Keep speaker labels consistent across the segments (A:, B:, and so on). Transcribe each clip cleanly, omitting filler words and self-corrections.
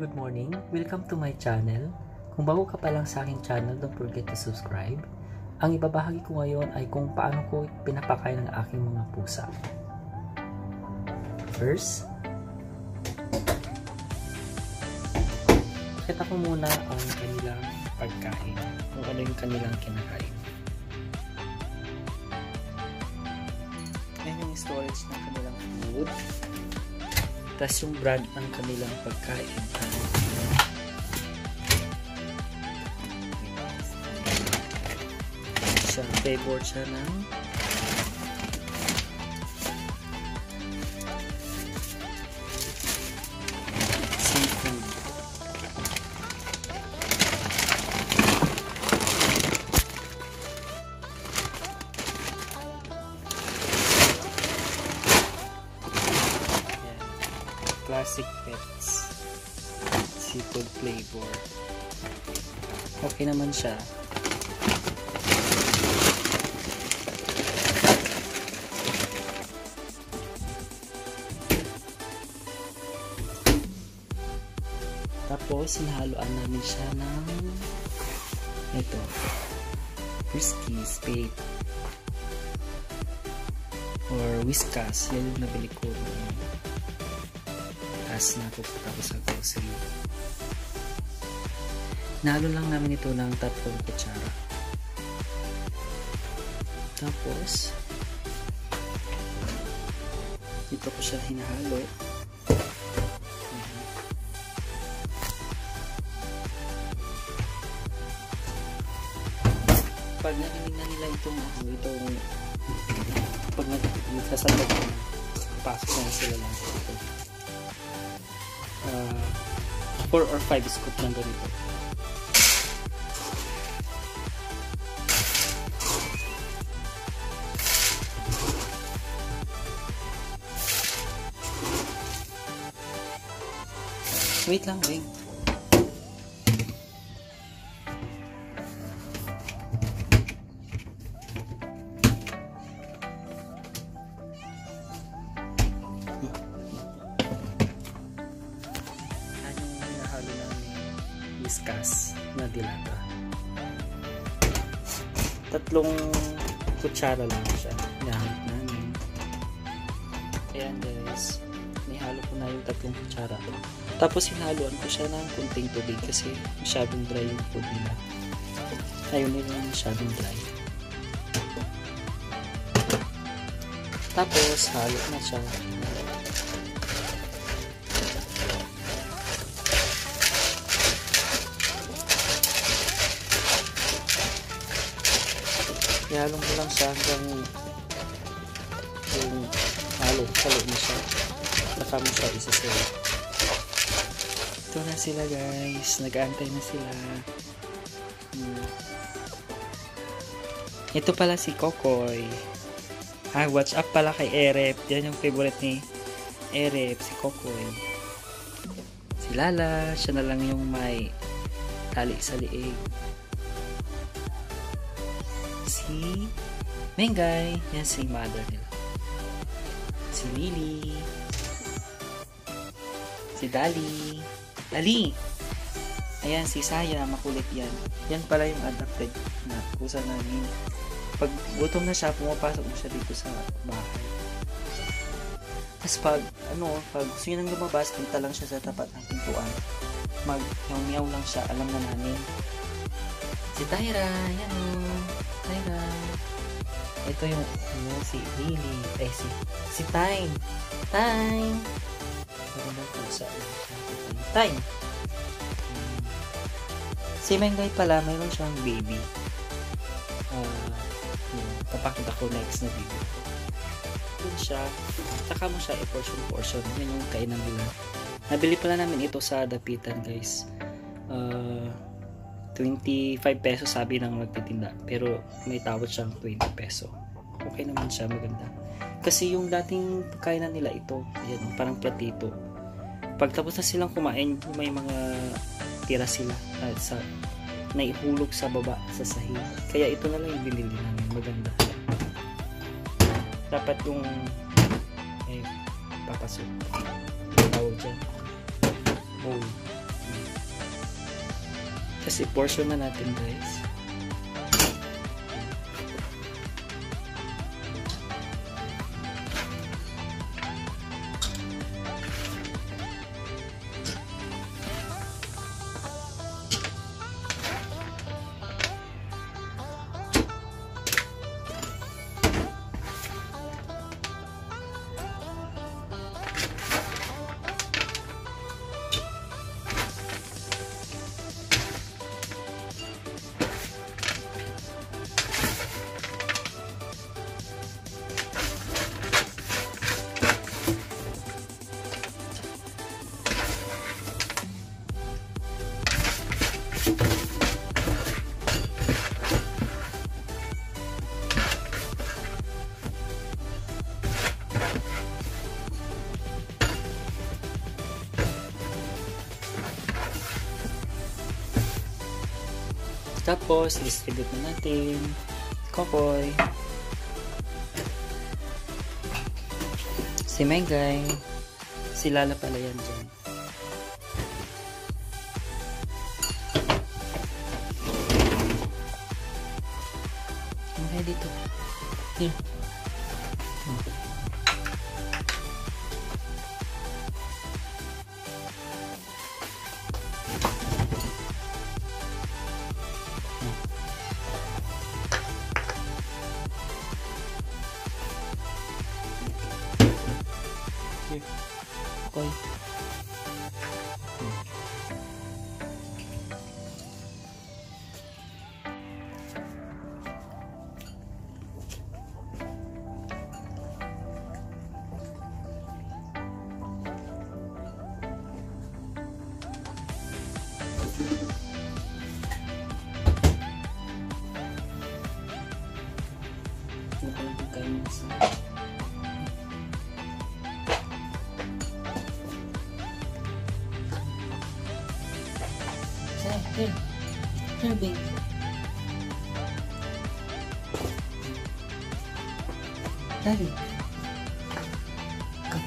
A: good morning. Welcome to my channel. Kung bago ka pa lang sa aking channel, don't forget to subscribe. Ang ibabahagi ko ngayon ay kung paano ko pinapakain ng aking mga pusa. First, pakita ko muna ang kanilang pagkain, kung ano yung kanilang kinakain. Yan yung storage ng kanilang food. Tapos yung brand ng kanilang pagkain. Siya, flavor siya ng seafood. Classic Pets seafood flavor. Okay naman siya. Tapos hinahaluan namin siya ng ito, Friskies Bait or Whiskas. Yan yung nabili ko as napupunta ko sa grocery. Nalo lang namin ito ng 3 kutsara. Tapos dito ko siya hinahalo. Pag narinig na nila itong pag nagsasalog na, pasok na sila lang sa ito. 4 or 5 scoop lang ganito. Wait lang, Bing. Whiskas na dilata. 3 kutsara lang siya. Nahamit namin. Ayan guys. Nihalo ko na yung 3 kutsara. Tapos hinahaluan ko siya ng kunting tubig kasi masyadong dry yung food nila. Ayaw nila masyadong dry. Tapos halo na siya. Ihalo mo lang siya hanggang yung halo na siya. Saka mo siya isasayo. Ito na sila guys. Nag-aantay na sila. Ito pala si Kokoy. Watch up pala kay Erep. Yan yung favorite ni Erep, si Kokoy. Si Lala, siya na lang yung may tali sa liig. Si Mengay, yan si mother nila. Si Lily, si Dali, ayan si Saya, makulit yan. Yan pala yung adopted na pusa namin. Pag gutom na siya, pumapasok na siya dito sa bahay. Tapos pag gusto niya nang lumabas, punta lang siya sa tapat ng pintuan. Mag-meow lang siya, alam na namin. Si Tyra, yan o. Tyra. Ito yung si Lily. Ay, si Time. Time. Time. Si Mengay pala, mayroon siyang baby. Papakita ko next na video. Yun siya. Saka mo siya i-portion. Yan yung kainan nila. Nabili pala namin ito sa dapitan guys. 25 pesos sabi ng nagtitinda, pero may tawad siyang 20 peso. Okay naman siya, maganda. Kasi yung dating kainan nila ito, yan, parang platito. Pag tapos na silang kumain, may mga tira sila sa naihulog sa baba sa sahig. Kaya ito na lang yung binili namin, maganda. Dapat yung papasok. Tawag dyan. Bowl. Kasi portion man natin, guys. Tapos, distribute na natin. Kokoy. Si Megay. Si Lala pala yan dyan. Okay, dito. Here. Okay. Here. Here, babe. Daddy. Come.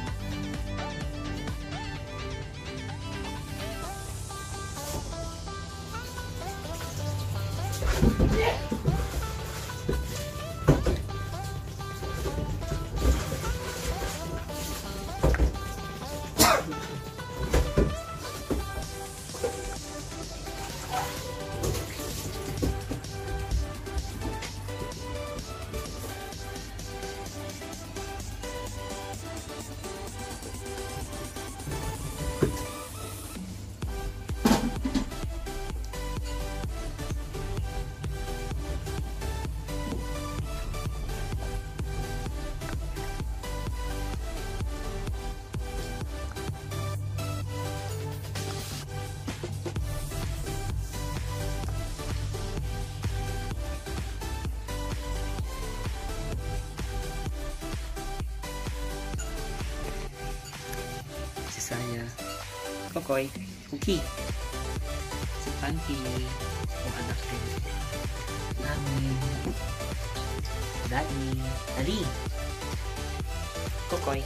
A: Saya Kokoy, Cookie, si Panky, yung anak din namin, Daddy, Ali, Kokoy,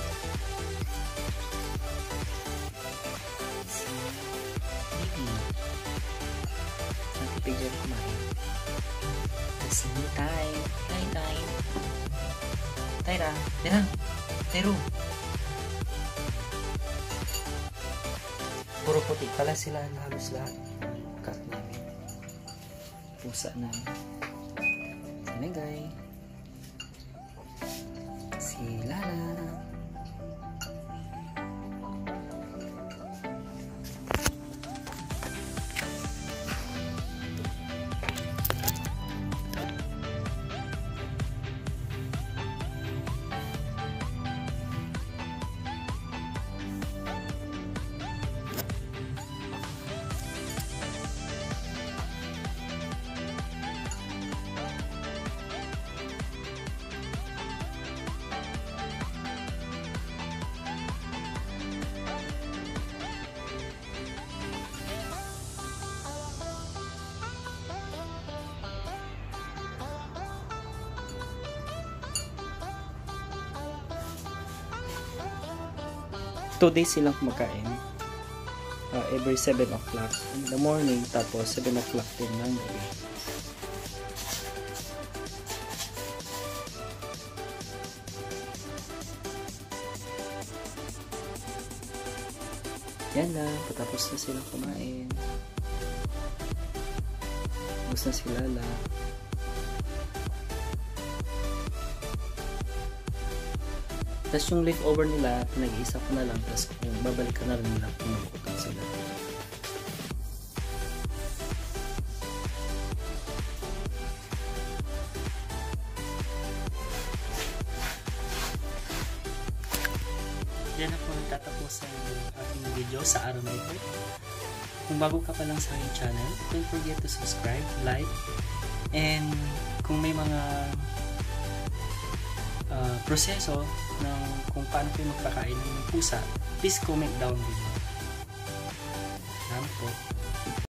A: si Bibi, nagpipigyan kumain, si Tay, Tayra, Tayro. Puro puti pala sila na halos lahat. Cut namin. Pusa namin. Si Megay. Si Lala. Two days silang kumakain. every 7 o'clock in the morning, tapos 7 o'clock din ng gabi. Yan lang, patapos na silang kumain. Tapos na si Lala. Tapos yung leftover nila, pinag-iisa ko na lang. Tapos kung babalik ka na rin nila kung mag-utang sila. Yan na po nagtatapos ang aking video sa araw na ito. Kung bago ka pa lang sa aking channel, don't forget to subscribe, like, and kung may mga proseso ng kung paano kayo magpakain ng pusa, please comment down below. Salamat po.